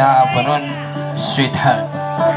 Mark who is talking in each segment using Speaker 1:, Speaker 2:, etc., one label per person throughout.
Speaker 1: sa penon sweetheart.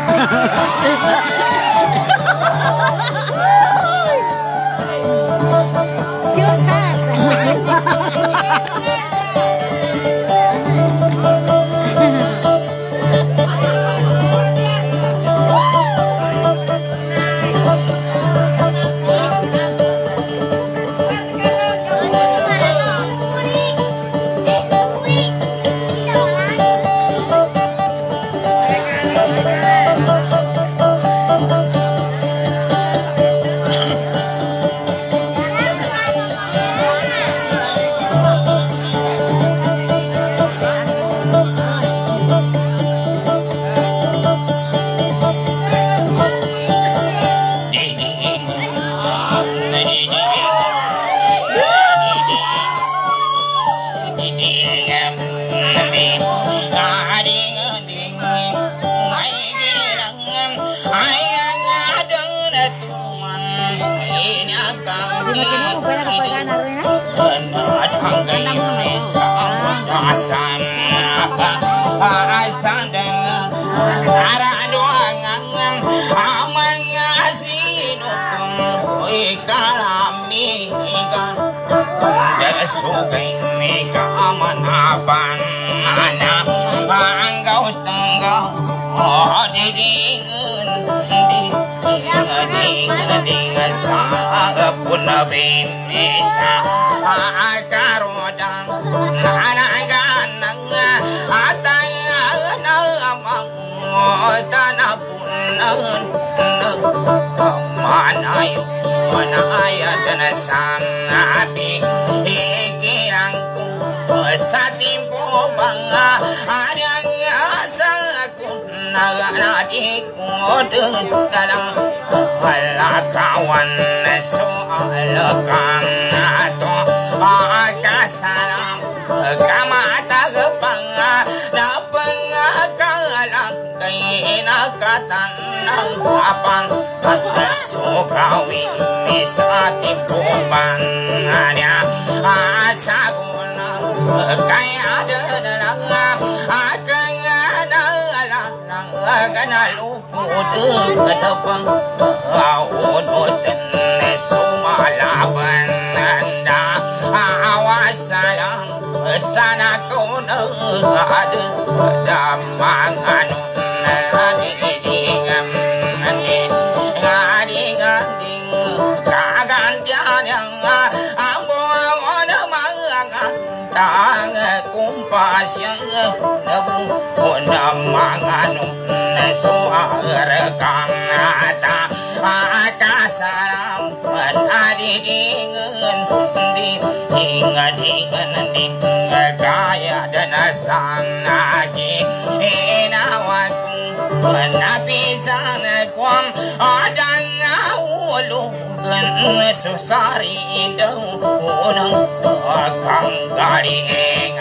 Speaker 2: Susari daw unang kang galing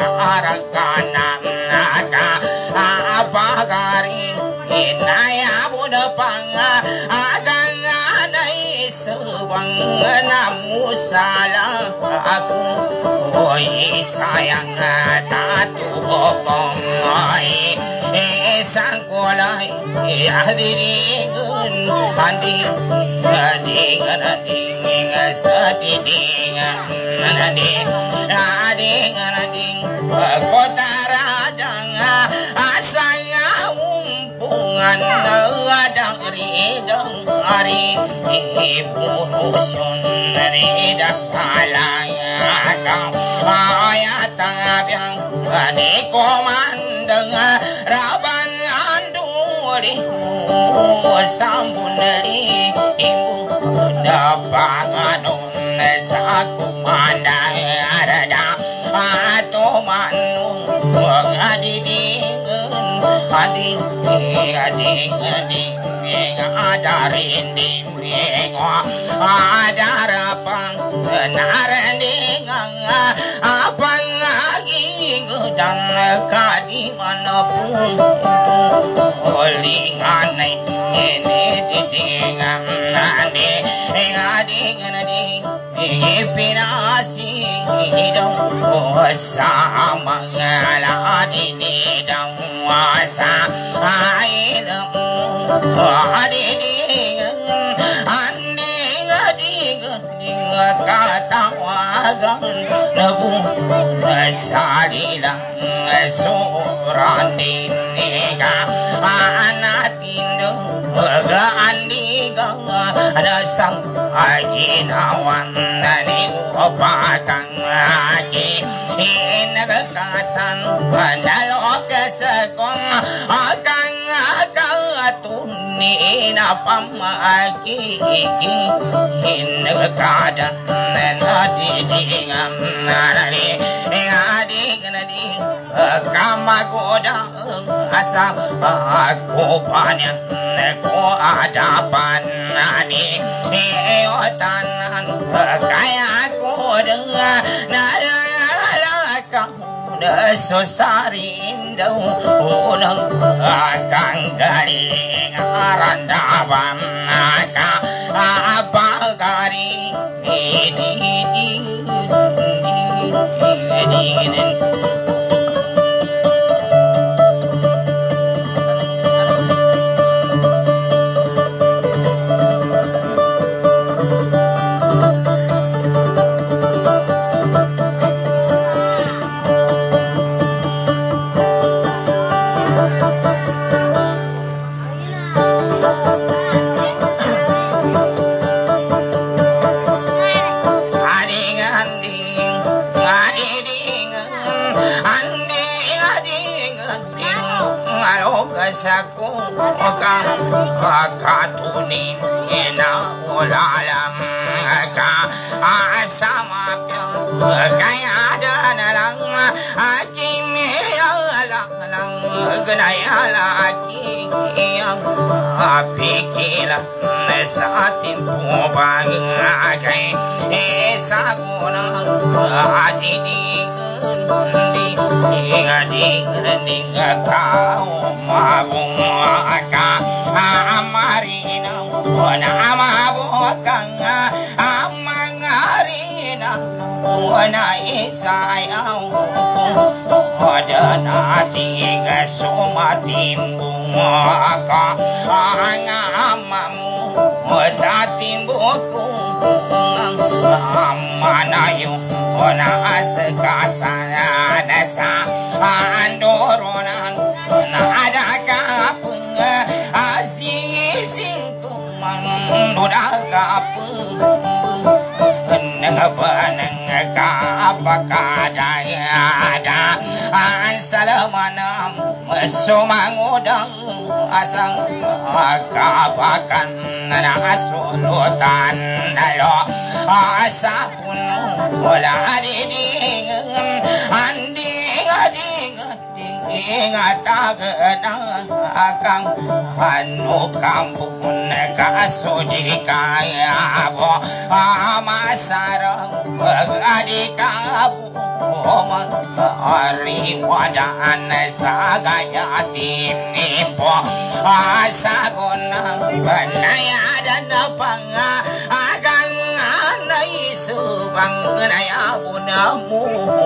Speaker 2: arakana naka apagari inaya buda panga agang anay subang namusala aku oy sayang tatu kong ay isang kulay adiringan anding sa tidingan ading kotaradang asaya umpungan adang ridang ari ipurusun ridas alayatang ayatang abiyang di komandang rabang anduri sambunali ibu dapanganon sa kumandang arada ato manung adidingan ading adarin din adarapang narandingang apang aging dan kadimanapun ulingan ini didingang nani ngading ipinasi hidung sama ngaladi nidang masa ailem adiding anding ading katawagan nabu salilang surandiniga anatindo gaandiga nasang aginawan nani opakang aki inagakasan nalokasakong akang akatuni na pamaki inagakadan nadidingam nalali adik nadik kamagoda asam aku banyak ko adapan ani eotanan kaya aku dengan nalaka nesusarindu unang akang garing arandaban aka apagari di saku kang akatuni ina ulalam ka asama kaya danalang akimi alang gnayala aki yang apikila mesatin pubang agai esaguna adidi di kau mabung aka amarina wana amabukang amangarina wana isayang wadana tiga sumatimbung aka amamu wadatimbukku amanayo wana asekasana desa andoronan ada kapung asing tumang udah kapung nengbaneng kapakadaya ada ansalamanam sumangudang asang kapakan asulutan dalo asapun wala adiding anding ading ingatagan akang anu kampung kasudi kaya bo amasarang adikabu ari wadaan sagaya tinipo asagonang banayadan panga agang anay subang nayabunamu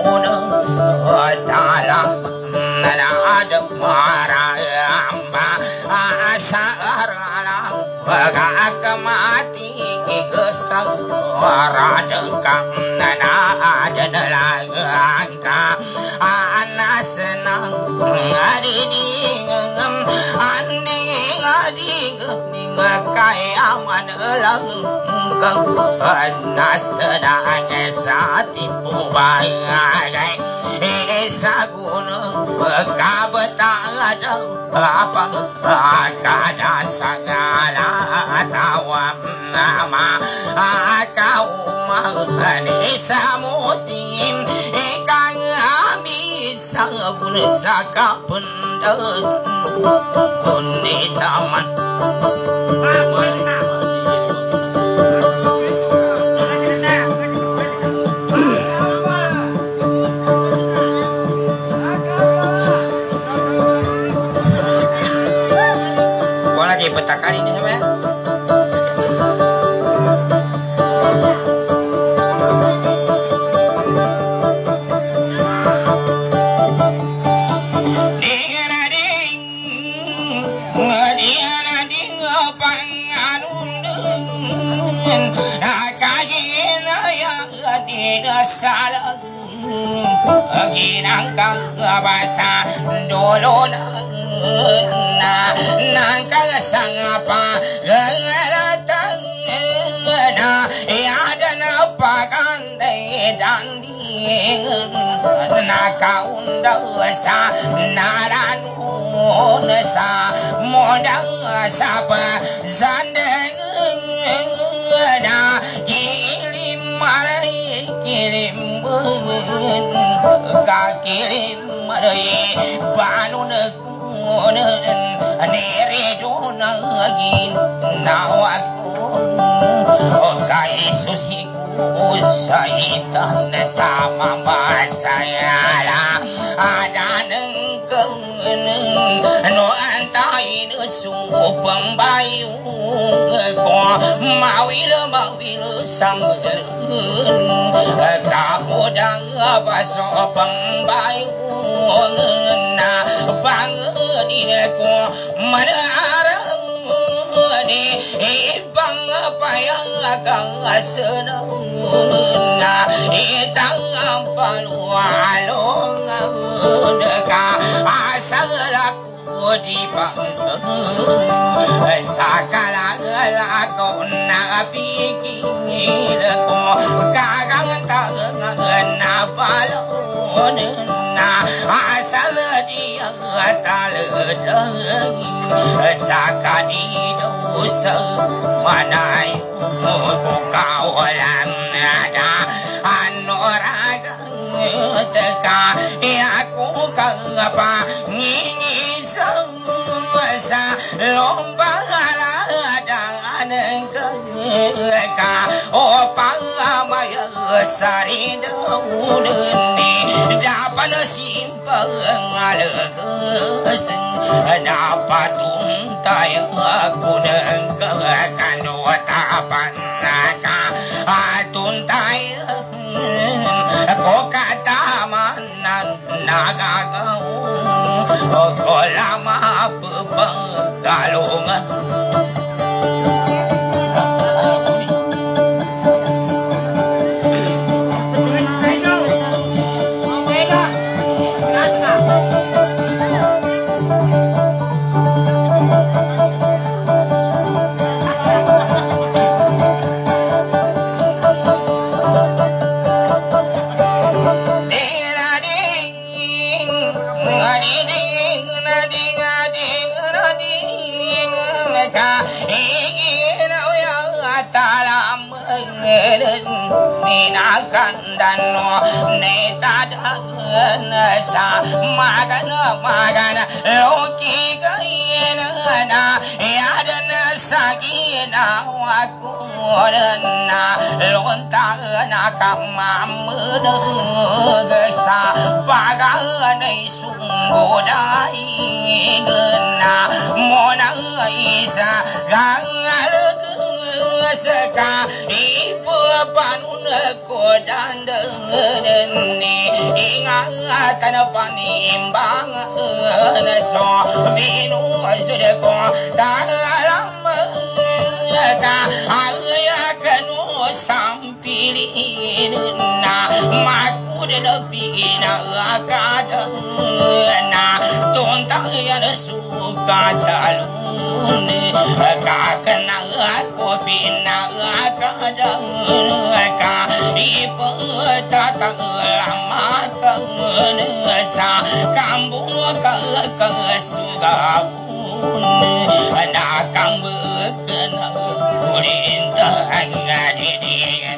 Speaker 2: talang ada maramba asaralang pagakamati gesang radengkam nana ada dalangka anasenang adiding anding ading kaya manelang kang anasenang satipu bagai saguna kabetang apa keadaan sangala tawam nama kaum nisa musim ikan ami sabun sakapun di taman petaka ini sama ya. salah ginangkang basa dolo na nangkang sangapa galatang na ada na pagandai danding na kaundang sa naranun sa modang sa pazandeng na kilim maray kilim kakilim maray panun kunan neredo nagin nawakun kay susiku saitan sama masayala adaneng keneng no antain supang bayu ko mawil sambelun kahudang baso pangbayu na bangdin ko manarang ni ibang payang kang senang na itang palualong deka asal aku di pangkeng sakala lakon na pikir ko kagang tangan na palon na asal dia taledeng sakadi dosa manay ko kawalan ada anoragang teka aku kapa ngingisang sa lomba haladang ka o pangamaya sari daunni dapan simpang alagas napatung tayo aku nang kanwa tapan ka atun tayo ko kataman nang nagagaw ko lama paggalungan kandano neta dan sa magana loki gaina na yadan sagina wakurna lonta na kamamud sa paganay sunggodai gena mona isa gangalag saka ibu panun ko dandeni ingatan panimbang so binu sudah ko dalam ka ayah kanu sampilin na makud lebih na kadang na tuntang yang suka talun kakena aku bina kadang ka ibu tatang lama sa kampung ke sugabun nakang bekena ulintang adidin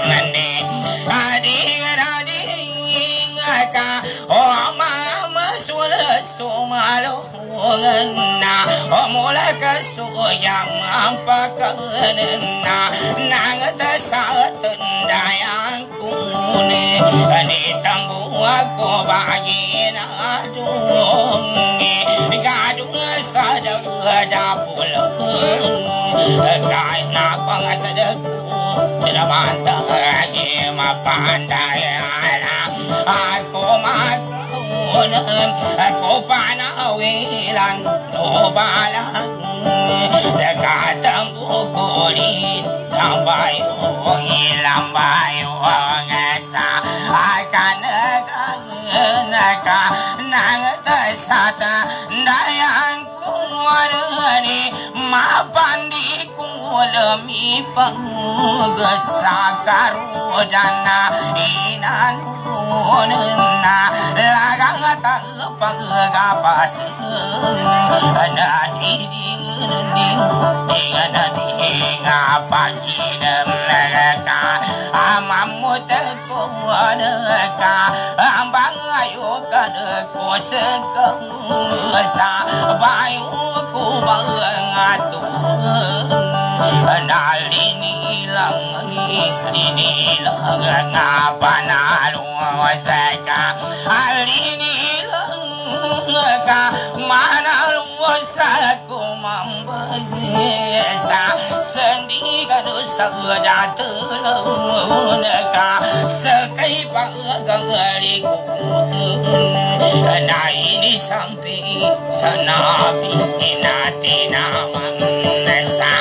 Speaker 2: ading ka o mama sula sumalo na omula kasuyang ampakanan nang tasat dayang kuni nitambu ako bagin adung gadung sadang dapulung kahit na pangasadagku tinamantang lagi mapandayaan ako ako panawilan nubalan dekatang bukulit ang bayo ilang bayo ang asa sata dayang kuwarani mapandi kulemi pengesakaru dana inanunna lagang tak pagapas ada ding pagi mereka amamu tekunaka ambang ayo kadeku sekengsa bayu ku bangatu nalini lang ngapa nalu seka alini lang ka mana lu saku mambesa sendi kadu sagda telun ka sekai pagaliku na ini sampai sanabi inati naman sa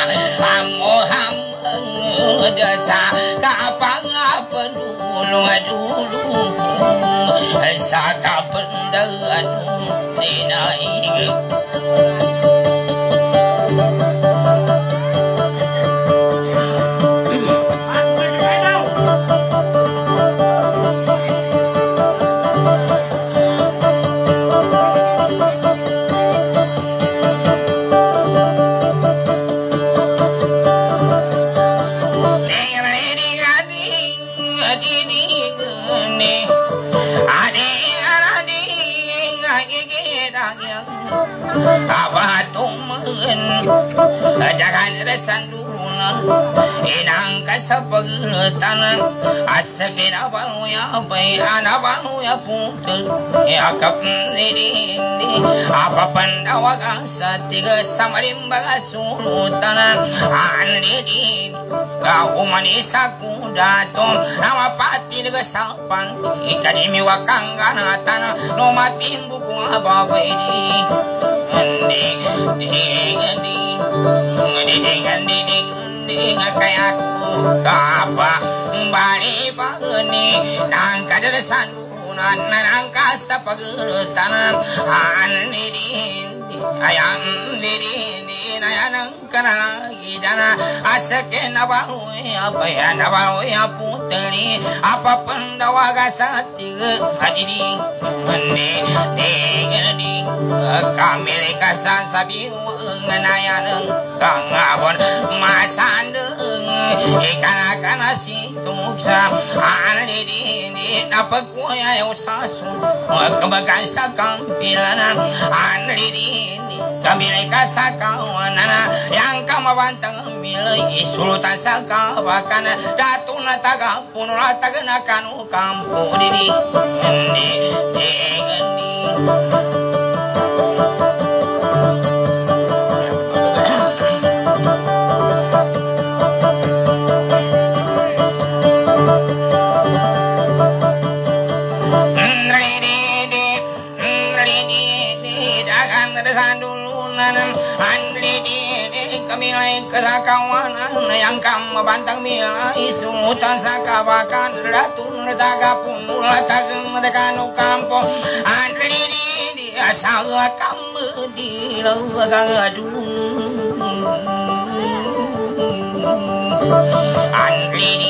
Speaker 2: Muhammad sa kapang penulung dulu sa kapendan dinaig jangan resandunan inang kasapagtan asakin abang ya bay anabang ya putul ya kap ini apa pandawaga sa tiga samalimbaga sulutan anidi kau manisa kudaton nama pati tiga sapan ikadimi wakangga tanah no matin buku apa ini kayak apa bari bagni nang kadar sandunan nangka sapagurtanan anidin ayam didin ayang kana idana asake nabahu apa ya nabahu ya putri apa pendawaga sati adidi mende degedi kami lekasan sabi ngenayan kangabon masandeng ikan si tumuksa anidi napakuya usasu kebagan sakampilanan anidi kami lekasan kawanana yang kamabantang milai sulutan sakabakan datuna taga punura taga nakanu kampu didi degedi kami lain kelakawanan yang kamu bantang milai sumutan sakabakan ratun daga punula tageng mereka nu kampung andri di asal kamu di lawagang adung andri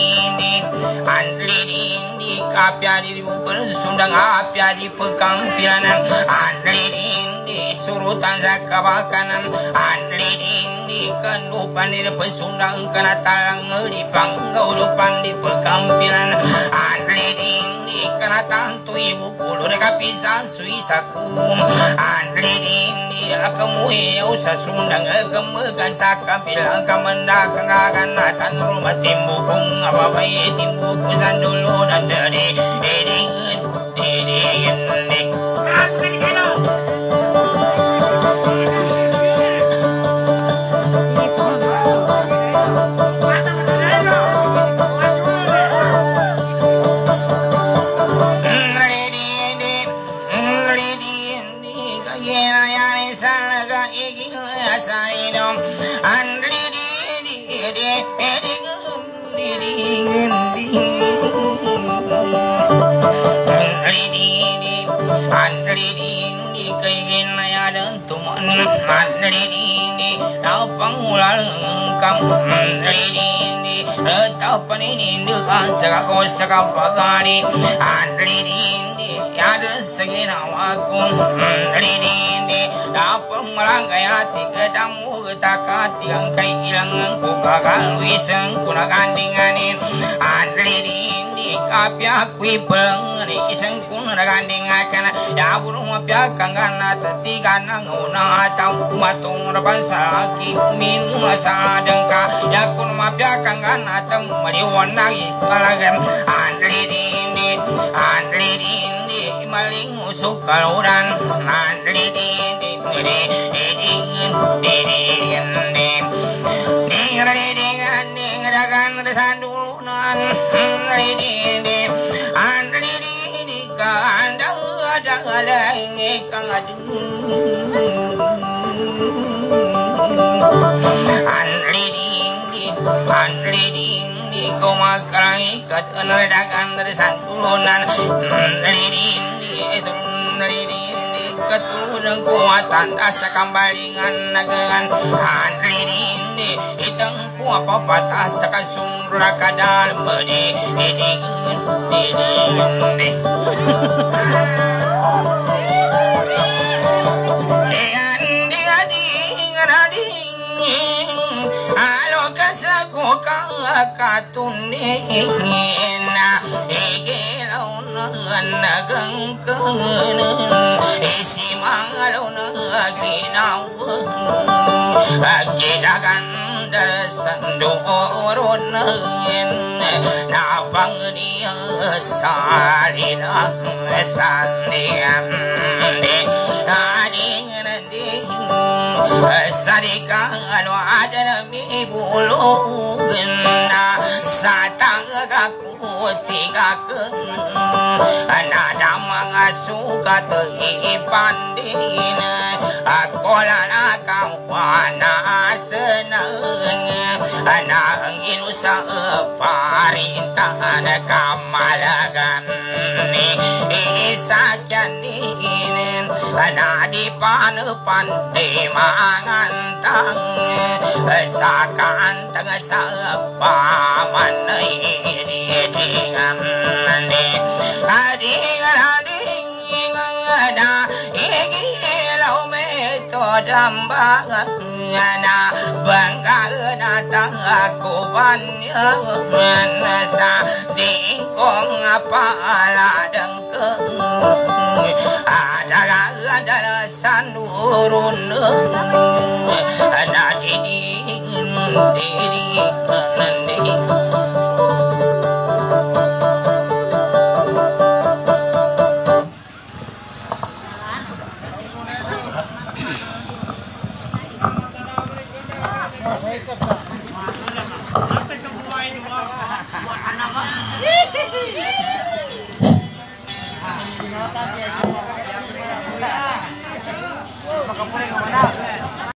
Speaker 2: di kapya di bubur sundang apya di pekampilanan andri di surutan sakabakan andri di kandupan di pesundang kena talang di panggau lupan di pekampilan andri di kena tantu ibu kulu deka pisan suisakum andri di akamu ya usah sundang kemegan sakabilang kamendakang akan natan rumah timbukung apa bayi timbukung dulu dan dari mandiri napangulal kam mandiri tapan ini dengan segala pagari andiri ada segala wakun mandiri napang malangkayati ketamu ketakati yang kailangan kukagal wisang kunagandinganin andiri kapya kui peleng isang kunagandingakan ya burung mapya kangana tetiga nanguna atau matung rapan saki minum asa dengka ya kun mapya kangana atau mariwanagi kalagan andiri maling usuk kaluran andiri kumakai keteneragan dari santulunan keturun kuatan asa kambalingan nagangan handrini itang kuapa patah sakan sumra kadal bedi katunina igilauna nagang kangen isimangaluna ginawa agidagan darasandurun napang dia salina sandiam sarika anu ada nami bulungan satang kakutigakeun anada mangasuka teu pandina akolana kawana seneung ana angin usaha parintahan kamalagan sakyanin ana dipanepan mangantang sakantang sapaman idingam ading ada igilau metodamba na bangga natang aku banyak sa tingkong apala dengkeng ada sanurun ada diding
Speaker 3: Wake up.